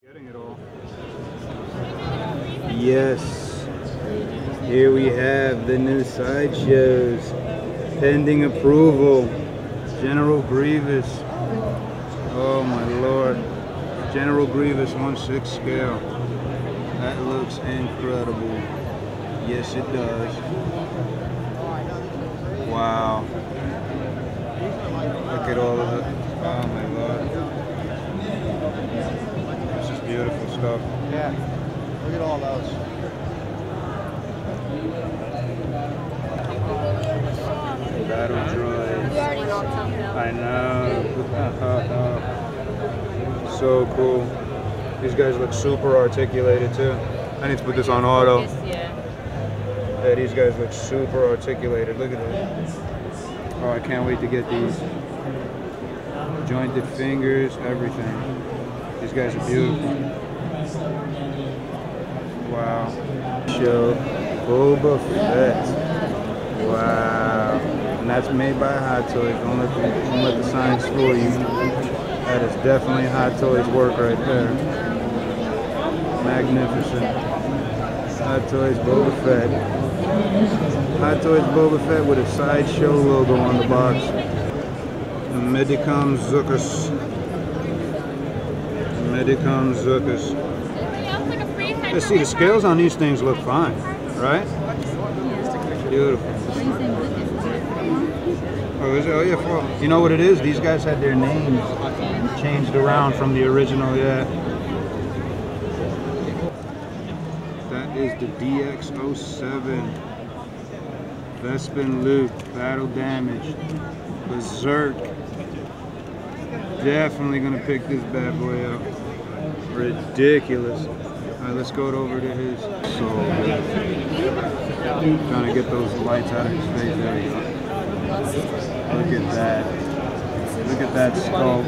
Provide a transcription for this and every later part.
Getting it all. Yes. Here we have the new Sideshows. Pending approval. General Grievous. Oh my lord. General Grievous 1/6 scale. That looks incredible. Yes, it does. Wow. Look at all of it. Oh my lord. This is beautiful stuff. Yeah. Look at all those. Battle droids. I know. So cool. These guys look super articulated too. I need to put this on auto. Yeah, these guys look super articulated. Look at this. Oh, I can't wait to get these. Jointed fingers, everything. These guys are beautiful. Wow. Show Boba Fett. Wow. And that's made by Hot Toys. Don't let the signs fool you. That is definitely Hot Toys work right there. Magnificent. Hot Toys Boba Fett. Hot Toys Boba Fett with a Sideshow logo on the box. The Medicom Zuckus. Medicom Zuckus. Let's see, the scales on these things look fine, right? Beautiful. Oh, is it? Oh yeah, you know what it is? These guys had their names changed around from the original, yeah. That is the DX07. Bespin Luke, Battle Damage, Berserk. Definitely gonna pick this bad boy up. Ridiculous. Alright, let's go over to his soul. Trying to get those lights out of his face. There we go. Look at that. Look at that sculpt.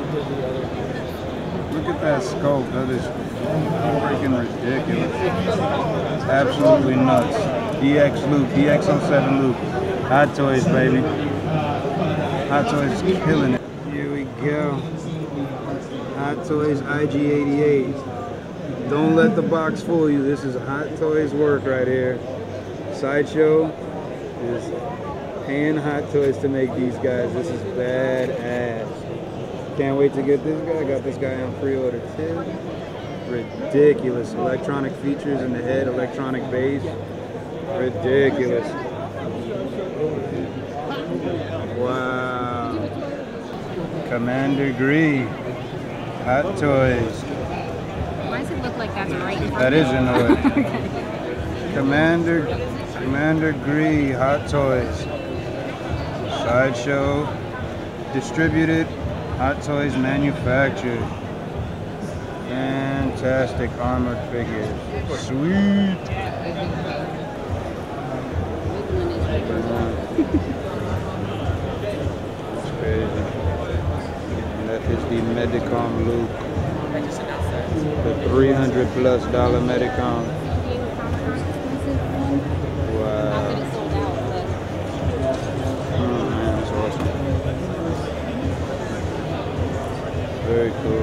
Look at that sculpt. That is freaking ridiculous. Absolutely nuts. DX Luke, DX07 Luke. Hot Toys, baby. Hot Toys is killing it. Here we go. Hot Toys IG88. Don't let the box fool you. This is Hot Toys work right here. Sideshow is paying Hot Toys to make these guys. This is badass. Can't wait to get this guy. Got this guy on pre-order too. Ridiculous. Electronic features in the head, electronic base. Ridiculous. Wow. Commander Gree. Hot Toys. Why does it look like that's right in front That is in the way. Okay. Commander Gree, Hot Toys. Sideshow distributed, Hot Toys manufactured. Fantastic armored figures. Sweet. That's crazy. And that is the Medicom Luke. The $300+ Medicom. Wow. Oh man, that's awesome. Very cool.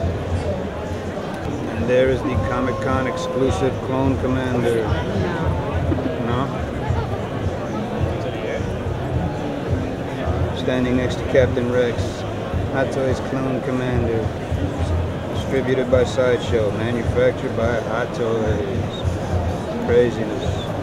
And there is the Comic-Con exclusive Clone Commander. No? Standing next to Captain Rex. Hot Toys Clone Commander. Distributed by Sideshow. Manufactured by Hot Toys. Craziness.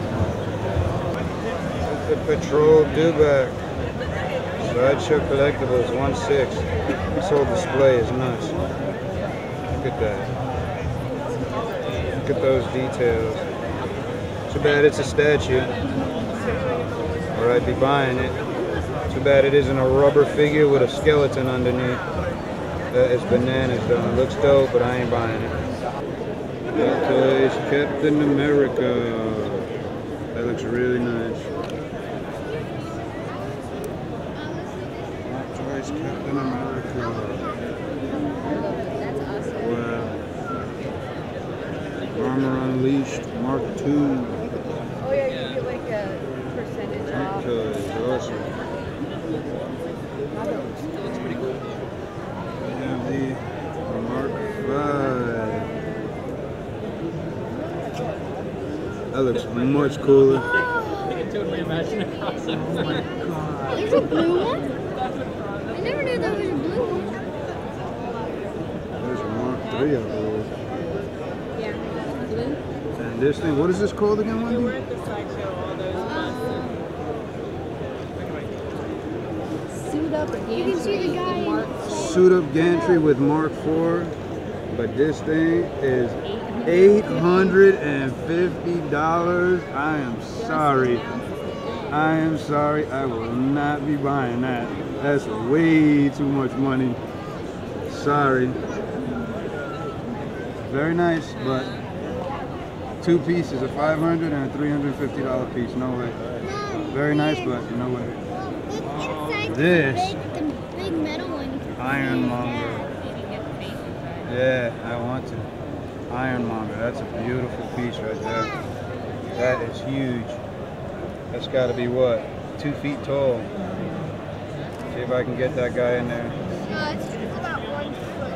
The Patrol Dewback. Sideshow Collectibles 1/6. This whole display is nuts. Look at that. Look at those details. Too bad it's a statue. Or I'd be buying it. Too bad it isn't a rubber figure with a skeleton underneath. That is bananas though. It looks dope, but I ain't buying it. Hot Toys Captain America. That looks really nice. Hot Toys Captain America. Wow. Armor Unleashed Mark II. Oh yeah, you get like a percentage Hot off. Toys, awesome. That looks pretty cool. We have the Mark V. That looks much cooler. There's a blue one? I never knew there was a blue one. There's a Mark III, I believe. Yeah, blue. And this thing, what is this called again, Wendy? We're at the Sideshow, all those Suit up again. You can see the guy. Suit up gantry with Mark IV, but this thing is $850. I am sorry. I am sorry. I will not be buying that. That's way too much money. Sorry. Very nice, but two pieces, a $500 and a $350 piece. No way. Very nice, but no way. This big metal one. Ironmonger. Yeah, I want to. Ironmonger. That's a beautiful piece right there. That is huge. That's got to be what? 2 feet tall. See if I can get that guy in there. It's about 1 foot.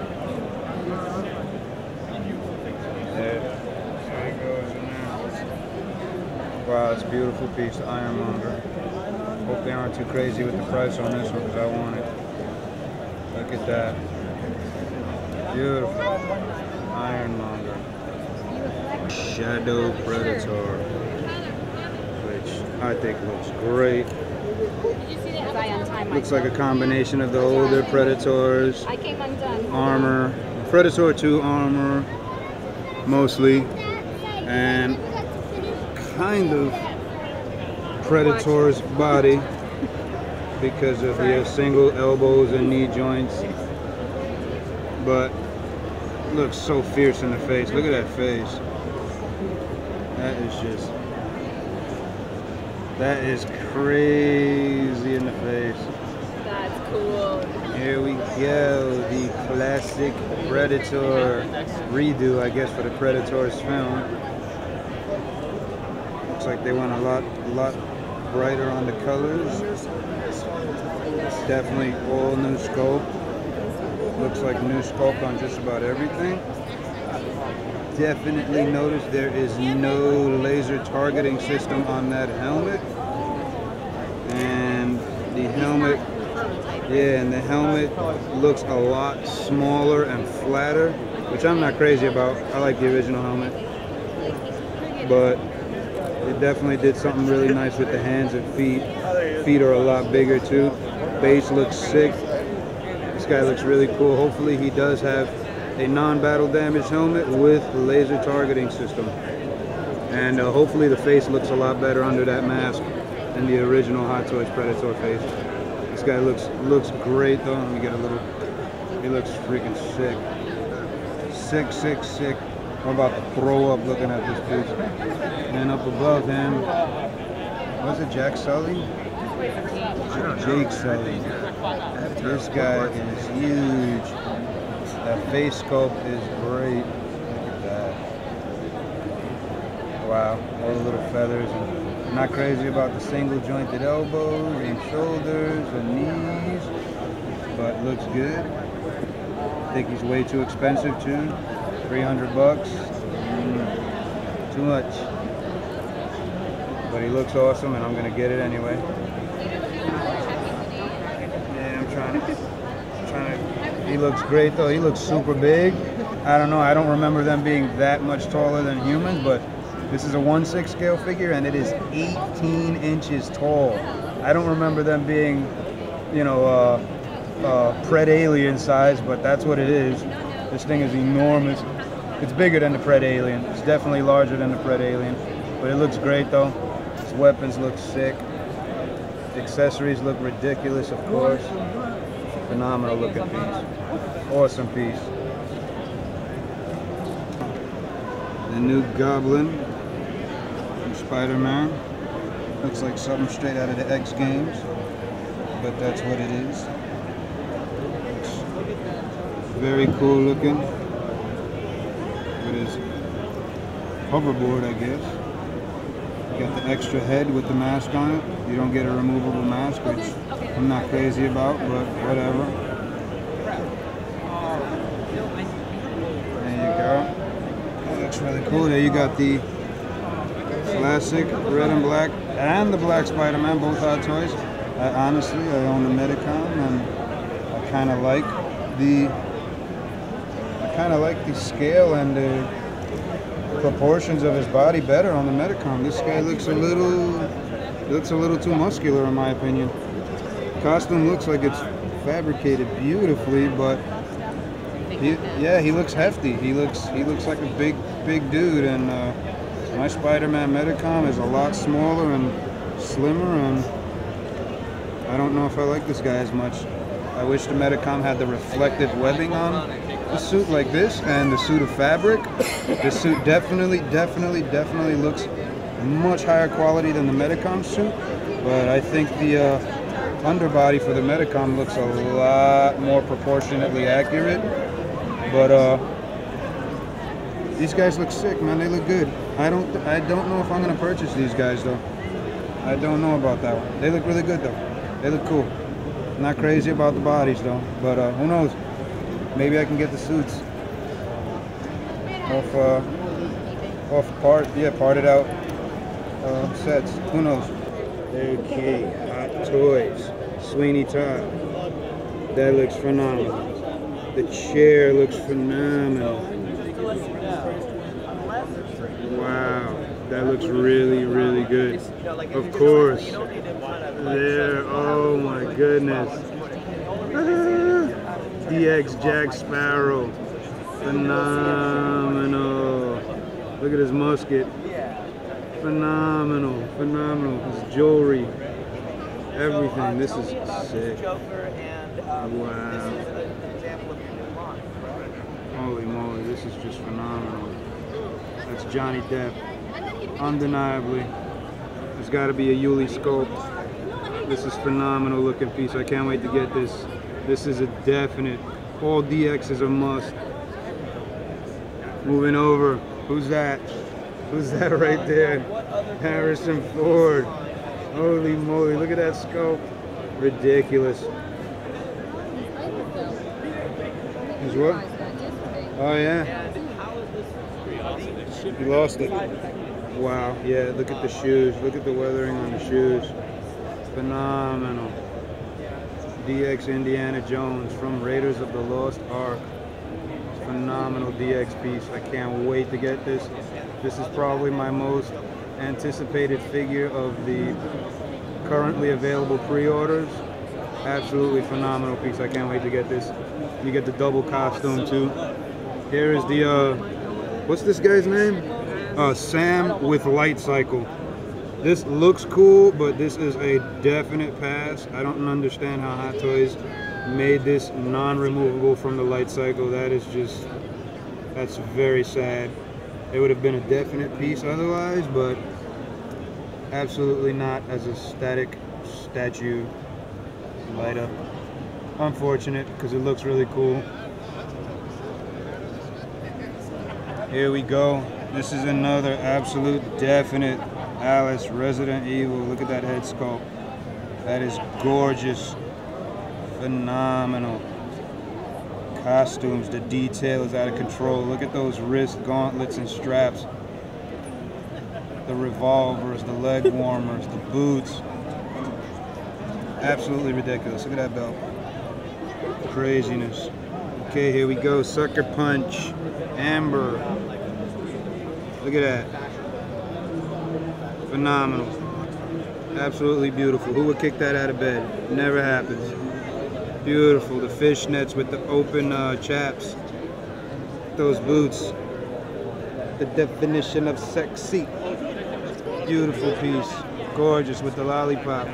There he goes in there. Wow, it's a beautiful piece, the Ironmonger. Hope they aren't too crazy with the price on this one because I want it. Look at that. Beautiful. Ironmonger. Shadow Predator. Which I think looks great. Looks like a combination of the older Predators. I came undone. Armor. Predator 2 armor. Mostly. And kind of Predator's body because of the single elbows and knee joints, but looks so fierce in the face. Look at that face. That is crazy in the face. That's cool. Here we go, the classic Predator redo, I guess, for the Predators film. Looks like they went a lot brighter on the colors. Definitely all new sculpt. Looks like new sculpt on just about everything. Definitely notice there is no laser targeting system on that helmet. And the helmet, yeah, and the helmet looks a lot smaller and flatter, which I'm not crazy about. I like the original helmet. But it definitely did something really nice with the hands and feet. Feet are a lot bigger too. Base looks sick. This guy looks really cool. Hopefully he does have a non-battle damage helmet with laser targeting system. And hopefully the face looks a lot better under that mask than the original Hot Toys Predator face. This guy looks great though. Let me get a little, he looks freaking sick. Sick, sick, sick. I'm about to throw up looking at this piece. And up above him, was it Jack Sully? Jake Sully. This guy is huge. That face sculpt is great. Look at that. Wow, all the little feathers. And I'm not crazy about the single jointed elbows and shoulders and knees, but looks good. I think he's way too expensive too. 300 bucks. Too much. But he looks awesome and I'm gonna get it anyway. Yeah, I'm trying to. He looks great though. He looks super big. I don't know. I don't remember them being that much taller than humans, but this is a 1/6 scale figure and it is 18 inches tall. I don't remember them being, you know, Pred Alien size, but that's what it is. This thing is enormous. It's bigger than the Pred Alien. It's definitely larger than the Pred Alien, but it looks great though. His weapons look sick. The accessories look ridiculous, of course. Phenomenal looking piece. Awesome piece. The new Goblin from Spider-Man. Looks like something straight out of the X Games, but that's what it is. It's very cool looking. With his hoverboard, I guess. Got the extra head with the mask on it. You don't get a removable mask, which I'm not crazy about, but whatever. There you go. That looks really cool. There you got the Classic red and black and the black Spider-Man, both Hot Toys. Honestly, I own the Medicom, and I kind of like the scale and the proportions of his body better on the Medicom. This guy looks a little too muscular in my opinion. Costume looks like it's fabricated beautifully, but he looks hefty. He looks like a big dude, and my Spider-Man Medicom is a lot smaller and slimmer, and I don't know if I like this guy as much. I wish the Medicom had the reflective webbing on the suit like this, and the suit of fabric. This suit definitely looks much higher quality than the Medicom suit, but I think the underbody for the Medicom looks a lot more proportionately accurate. But these guys look sick, man. They look good. I don't know if I'm gonna purchase these guys though. I don't know about that one. They look really good though. They look cool. Not crazy about the bodies though, but who knows? Maybe I can get the suits parted out sets. Who knows? Okay, Hot Toys, Sweeney Todd. That looks phenomenal. The chair looks phenomenal. Wow, that looks really good. Of course. There, oh my goodness. DX Jack Sparrow. Phenomenal. Look at his musket. Phenomenal. His jewelry. Everything. This is sick. Wow. Holy moly, this is just phenomenal. That's Johnny Depp. Undeniably. There's got to be a Yuli sculpt. This is phenomenal looking piece. I can't wait to get this. This is a definite. All DX is a must. Moving over. Who's that? Who's that right there? Harrison Ford. Holy moly, look at that sculpt. Ridiculous. Is what? Oh yeah. You lost it. Wow. Yeah, look at the shoes. Look at the weathering on the shoes. Phenomenal. DX Indiana Jones from Raiders of the Lost Ark. Phenomenal DX piece. I can't wait to get this. This is probably my most anticipated figure of the currently available pre-orders. Absolutely phenomenal piece. I can't wait to get this. You get the double costume too. Here is the what's this guy's name? Sam with Light Cycle. This looks cool, but this is a definite pass. I don't understand how Hot Toys made this non-removable from the Light Cycle. That is just, that's very sad. It would have been a definite piece otherwise, but absolutely not as a static statue light up. Unfortunate, because it looks really cool. Here we go. This is another absolute definite Alice Resident Evil. Look at that head sculpt. That is gorgeous. Phenomenal. Costumes, the detail is out of control. Look at those wrist gauntlets and straps. The revolvers, the leg warmers, the boots. Absolutely ridiculous. Look at that belt. Craziness. Okay, here we go. Sucker Punch. Amber. Look at that. Phenomenal. Absolutely beautiful. Who would kick that out of bed? Never happens. Beautiful. The fishnets with the open chaps. Those boots. The definition of sexy. Beautiful piece. Gorgeous with the lollipop.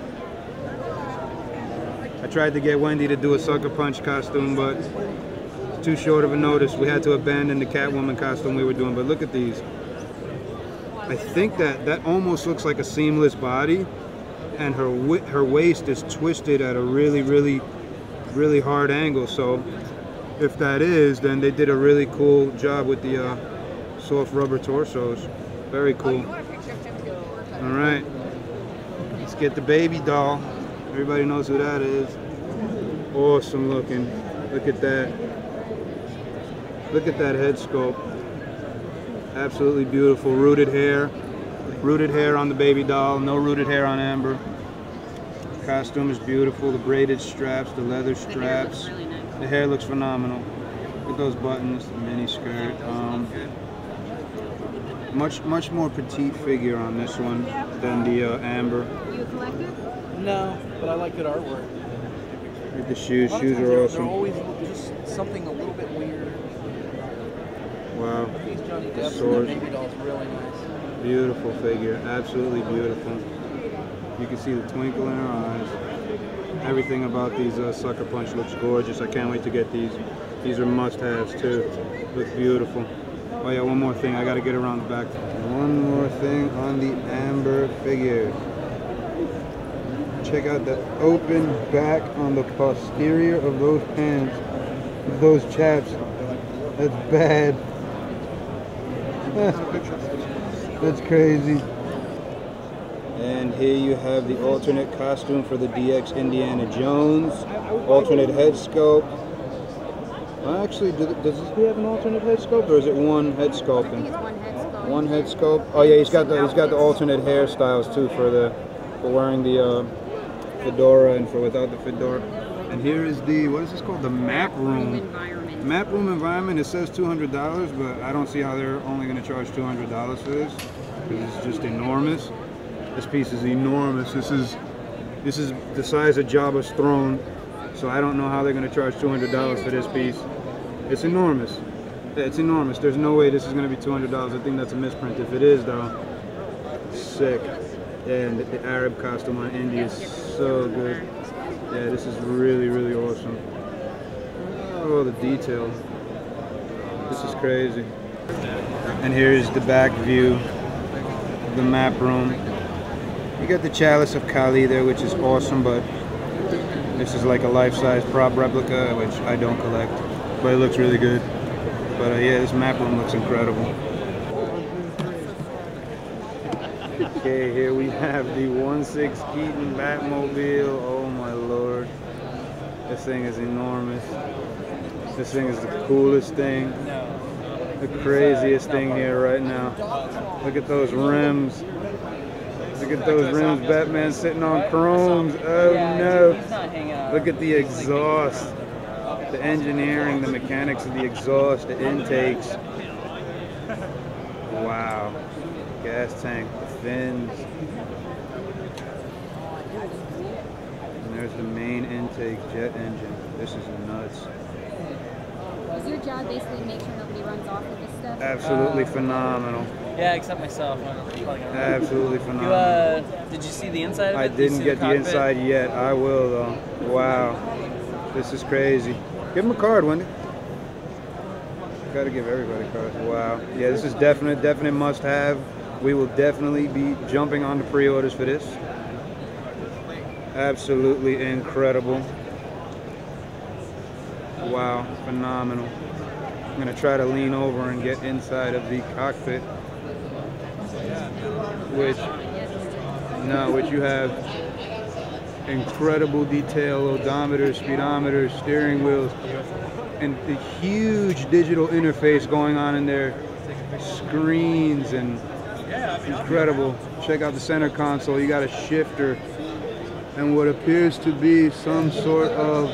I tried to get Wendy to do a Sucker Punch costume, but it's too short of a notice. We had to abandon the Catwoman costume we were doing, but look at these. I think that almost looks like a seamless body, and her waist is twisted at a really hard angle. So if that is, then they did a really cool job with the soft rubber torsos. Very cool. All right, let's get the baby doll. Everybody knows who that is. Awesome looking. Look at that. Look at that head sculpt. Absolutely beautiful. Rooted hair. Rooted hair on the baby doll, no rooted hair on Amber. Costume is beautiful, the braided straps, the leather straps. The hair looks really nice. The hair looks phenomenal. Look at those buttons, the mini skirt. Much more petite figure on this one than the Amber. You a collector? No, but I like good artwork. Look at the shoes. A lot of Shoes times are they're awesome. always just something a little bit weird. Wow. These Johnny The Depp's and sword. the baby doll's really nice. Beautiful figure. Absolutely beautiful. You can see the twinkle in her eyes. Everything about these Sucker Punch looks gorgeous. I can't wait to get these. These are must-haves too. Look beautiful. Oh yeah, one more thing. I gotta get around the back. One more thing on the Amber figure. Check out the open back on the posterior of those pants. Of those chaps. That's bad. That's crazy. And here you have the alternate costume for the DX Indiana Jones. Alternate head sculpt. Actually, does he have an alternate head sculpt, or is it one head sculpting? It's one head sculpt. One head sculpt. Oh yeah, he's got the alternate hairstyles too for wearing the fedora and for without the fedora. And here is the, what is this called? The map room. Environment. Map room environment. It says $200, but I don't see how they're only going to charge $200 for this, because it's just enormous. This piece is enormous. This is the size of Jabba's throne. So I don't know how they're going to charge $200 for this piece. It's enormous. It's enormous. There's no way this is going to be $200. I think that's a misprint. If it is, though, sick. And the Arab costume on Indy is so good. Yeah, this is really, really awesome. Oh, the detail. This is crazy. And here's the back view of the map room. You got the Chalice of Kali there, which is awesome, but this is like a life-size prop replica, which I don't collect, but it looks really good. But yeah, this map room looks incredible. Okay, here we have the 1/6 Keaton Batmobile. Oh my lord. This thing is enormous. This thing is the coolest thing. The craziest thing here right now. Look at those rims. Look at those rims. Batman sitting on chromes. Oh no. Look at the exhaust. The engineering, the mechanics of the exhaust, the intakes. Wow. Gas tank, the fins. And there's the main intake jet engine. This is nuts. Is your job basically make sure nobody runs off with this stuff? Absolutely phenomenal. Yeah, except myself. Absolutely phenomenal. Did you see the inside of it? I didn't get the inside yet. I will though. Wow. This is crazy. Give him a card, Wendy. Gotta give everybody cards. Wow. Yeah, this is definite must have. We will definitely be jumping on the pre-orders for this. Absolutely incredible. Wow, phenomenal. I'm gonna try to lean over and get inside of the cockpit, which you have incredible detail, odometers, speedometers, steering wheels, and the huge digital interface going on in there, screens and incredible. Check out the center console. You got a shifter and what appears to be some sort of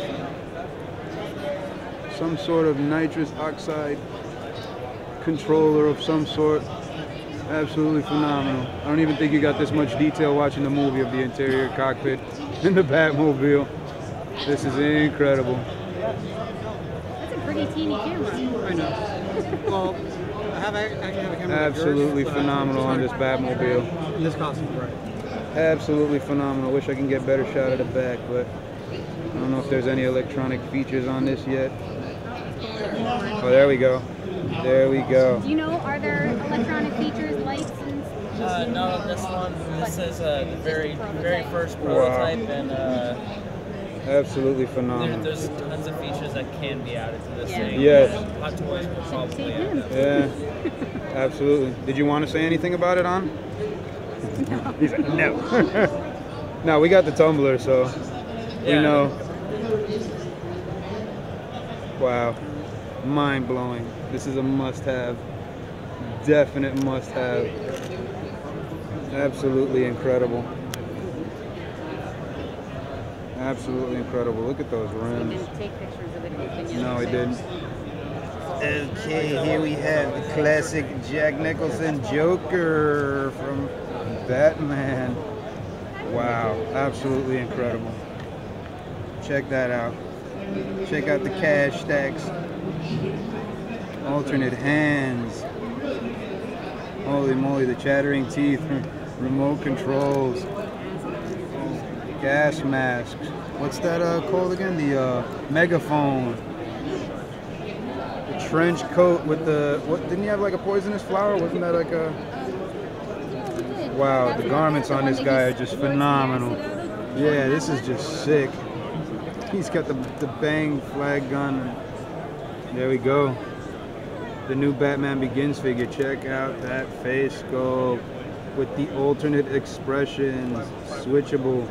nitrous oxide controller of some sort. Absolutely phenomenal. I don't even think you got this much detail watching the movie of the interior cockpit in the Batmobile. This is incredible. That's a pretty teeny camera. I know. Well, I actually have a camera. Absolutely phenomenal on this Batmobile. In this costume, right? Absolutely phenomenal. Wish I can get better shot of the back, but I don't know if there's any electronic features on this yet. Oh, there we go. There we go. Do you know, are there electronic features, lights, and No, this one. This is the very first Wow. prototype, and Absolutely phenomenal. there's tons of features that can be added to this thing. Yes. Hot Toys will probably add it. Yeah, absolutely. Did you want to say anything about it, On? No. He's like, no. No, we got the tumbler, so we Yeah. know. Wow. Mind-blowing. This is a must-have. Definite must-have. Absolutely incredible. Absolutely incredible. Look at those rims. Didn't take pictures of it. No, he didn't. Okay, here we have the classic Jack Nicholson Joker from Batman. Wow, absolutely incredible. Check that out. Check out the cash stacks. Alternate hands. Holy moly, the chattering teeth. Remote controls. Gas masks. What's that called again? The megaphone. The trench coat with the, what, didn't he have like a poisonous flower? Wasn't that like a, wow, the garments on this guy are just phenomenal. Yeah, this is just sick. He's got the bang flag gun. There we go. The new Batman Begins figure. Check out that face sculpt with the alternate expressions, switchable.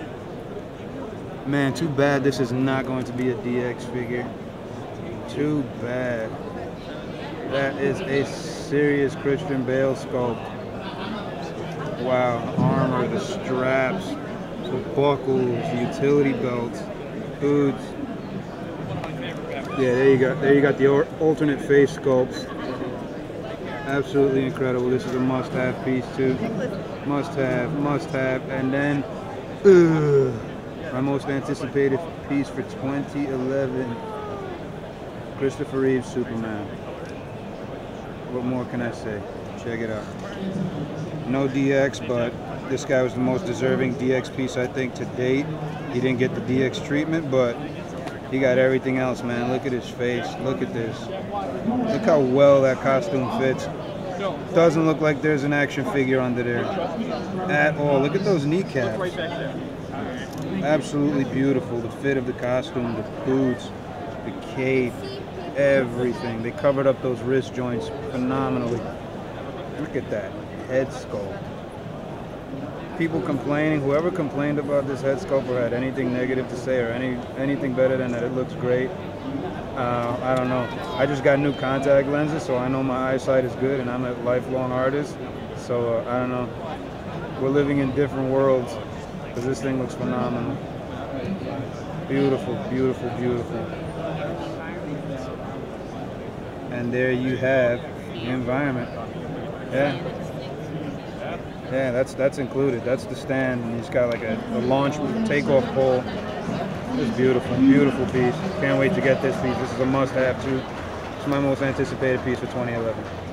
Man, too bad this is not going to be a DX figure. Too bad. That is a serious Christian Bale sculpt. Wow, the armor, the straps, the buckles, the utility belts, boots. Yeah, there you go. There you got the alternate face sculpts. Absolutely incredible. This is a must-have piece too. Must-have, must-have. And then, my most anticipated piece for 2011, Christopher Reeve's Superman. What more can I say? Check it out. No DX, but this guy was the most deserving DX piece I think to date. He didn't get the DX treatment, but he got everything else, man. Look at his face. Look at this. Look how well that costume fits. Doesn't look like there's an action figure under there at all. Look at those kneecaps. Absolutely beautiful. The fit of the costume, the boots, the cape, everything. They covered up those wrist joints phenomenally. Look at that head sculpt. People complaining, whoever complained about this head sculpt or had anything negative to say or anything better than that it looks great, I don't know. I just got new contact lenses, so I know my eyesight is good, and I'm a lifelong artist, so I don't know. We're living in different worlds, because this thing looks phenomenal. Beautiful, beautiful, beautiful. And there you have the environment. Yeah. Yeah, that's included. That's the stand, and he's got like a launch takeoff pole. It's beautiful, beautiful piece. Can't wait to get this piece. This is a must-have too. It's my most anticipated piece for 2011.